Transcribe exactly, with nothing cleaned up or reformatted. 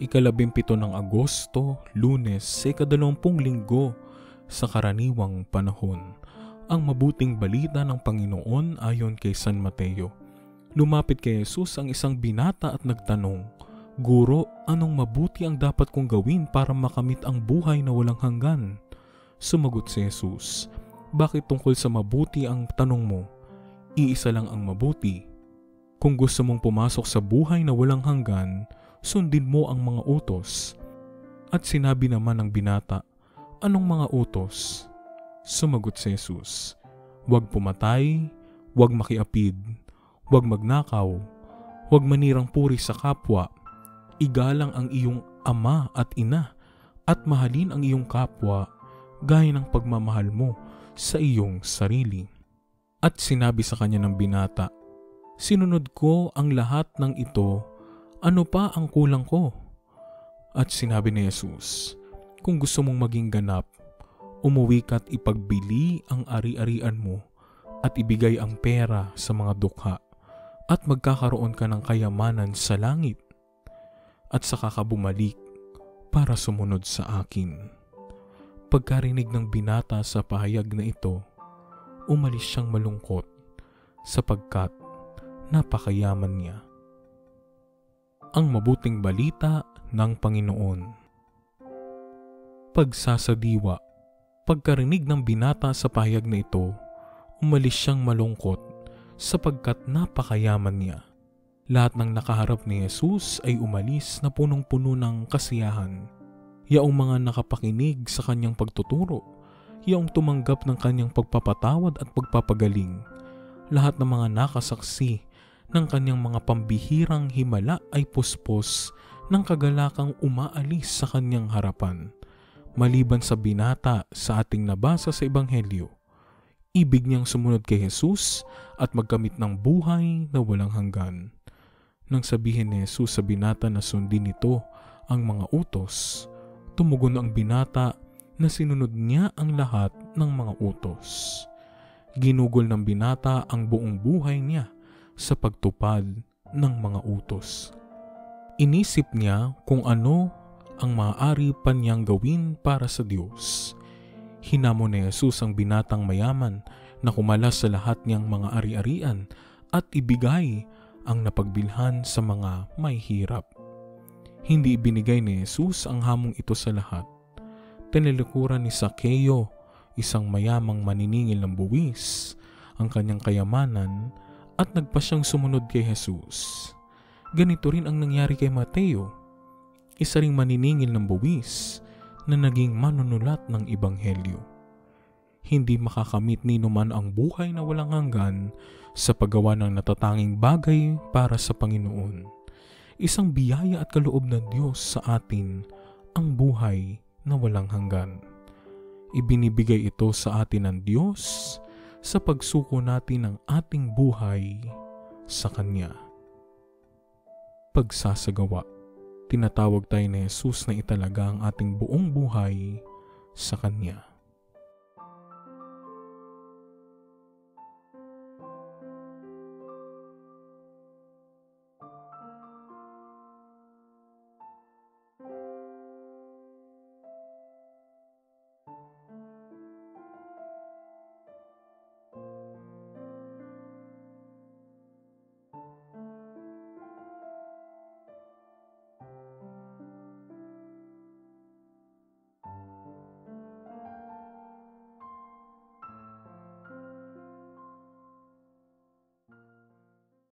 Ikalabimpito ng Agosto, Lunes, sa ikadalawampung linggo sa karaniwang panahon. Ang mabuting balita ng Panginoon ayon kay San Mateo. Lumapit kay Jesus ang isang binata at nagtanong, "Guro, anong mabuti ang dapat kong gawin para makamit ang buhay na walang hanggan?" Sumagot si Jesus, "Bakit tungkol sa mabuti ang tanong mo? Iisa lang ang mabuti. Kung gusto mong pumasok sa buhay na walang hanggan, sundin mo ang mga utos." At sinabi naman ng binata, "Anong mga utos?" Sumagot si Jesus, "Huwag pumatay, huwag makiapid, huwag magnakaw, huwag manirang puri sa kapwa, igalang ang iyong ama at ina, at mahalin ang iyong kapwa gaya ng pagmamahal mo sa iyong sarili." At sinabi sa kanya ng binata, "Sinunod ko ang lahat ng ito, ano pa ang kulang ko?" At sinabi ni Jesus, "Kung gusto mong maging ganap, umuwi ka't ipagbili ang ari-arian mo at ibigay ang pera sa mga dukha at magkakaroon ka ng kayamanan sa langit, at saka ka bumalik para sumunod sa akin." Pagkarinig ng binata sa pahayag na ito, umalis siyang malungkot sapagkat napakayaman niya. Ang mabuting balita ng Panginoon. Pagsasadiwa. Pagkarinig ng binata sa pahayag na ito, umalis siyang malungkot sapagkat napakayaman niya. Lahat ng nakaharap ni Jesus ay umalis na punong-puno ng kasiyahan. Yaong mga nakapakinig sa kanyang pagtuturo, yaong tumanggap ng kanyang pagpapatawad at pagpapagaling, lahat ng mga nakasaksi ng kanyang mga pambihirang himala ay puspos ng kagalakang umaalis sa kanyang harapan. Maliban sa binata sa ating nabasa sa Ebanghelyo, ibig niyang sumunod kay Jesus at magkamit ng buhay na walang hanggan. Nang sabihin ni Jesus sa binata na sundin nito ang mga utos, tumugon ang binata na sinunod niya ang lahat ng mga utos. Ginugol ng binata ang buong buhay niya sa pagtupad ng mga utos. Inisip niya kung ano ang maaari pa niyang gawin para sa Diyos. Hinamon ni Jesus ang binatang mayaman na kumalas sa lahat niyang mga ari-arian at ibigay ang napagbilhan sa mga may hirap. Hindi ibinigay ni Jesus ang hamong ito sa lahat. Tinilikuran ni Zaccheo, isang mayamang maniningil ng buwis, ang kanyang kayamanan at nagpa siyang sumunod kay Jesus. Ganito rin ang nangyari kay Mateo, isa ring maniningil ng buwis na naging manunulat ng Ebanghelyo. Hindi makakamit ni numan ang buhay na walang hanggan sa paggawa ng natatanging bagay para sa Panginoon. Isang biyaya at kaloob ng Diyos sa atin ang buhay na walang hanggan. Ibinibigay ito sa atin ng Diyos sa pagsuko natin ng ating buhay sa Kanya. Pagsasagawa. Tinatawag tayo ni Jesus na italaga ang ating buong buhay sa Kanya.